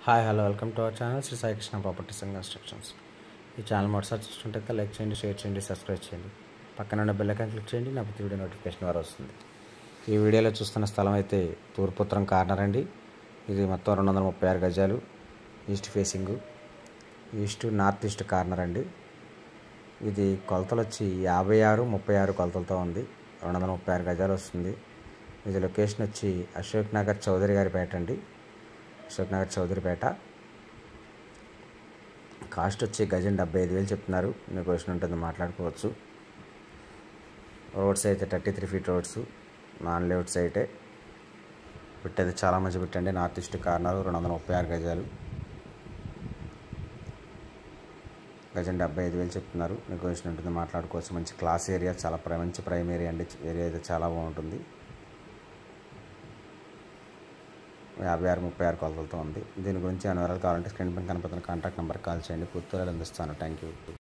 Hi hello welcome to our channel Shri Sai Krishna properties and constructions. ఈ channel మొదటిసారి చూస్తుంటే like చేయండి, షేర్ చేయండి, సబ్స్క్రైబ్ చేయండి. పక్కన ఉన్న బెల్ ఐకాన్ క్లిక్ చేయండి, నా ప్రతి వీడియో నోటిఫికేషన్ ద్వారా వస్తుంది. ఈ వీడియోలో చూస్తున్న స్థలం అయితే తూర్పు ఉత్తరం కార్నర్ అండి. ఇది మొత్తం 236 గజాలు, east facing, east north east corner అండి. ఇది కొలతలు వచ్చి 56-36 కొలతలతో ఉంది. 236 గజాలు వస్తుంది. ఇది లొకేషన్ వచ్చి అశోక్ నగర్ చౌదరి గారి పేట అండి. అశోక్ నగర్ చౌదరిపేట. కాస్ట్ వచ్చి గజం 75,000 చెప్తున్నారు. నెగోషియేషన్ ఉంటుంది, మాట్లాడుకోవచ్చు. రోడ్స్ అయితే 33 ఫీట్ రోడ్స్, నాన్ లేఅవుట్ సైటే. పెట్టేది చాలా మంచి పెట్టండి. నార్త్ ఈస్ట్ కార్నర్, 236 గజాలు, గజం 75,000 చెప్తున్నారు. నెగోషియేషన్ ఉంటుంది, మాట్లాడుకోవచ్చు. మంచి క్లాస్ ఏరియా, చాలా మంచి ప్రైమ్ ఏరియా అండి. ఏరియా అయితే చాలా బాగుంటుంది. 56-36 కొలతలతో ఉంది. దీని గురించి అన్ని వివరాలు కావాలంటే స్క్రీన్ పైన కనపడుతున్న కాంటాక్ట్ నెంబర్కి కాల్ చేయండి. పూర్తి వివరాలు అందిస్తాను. Thank you.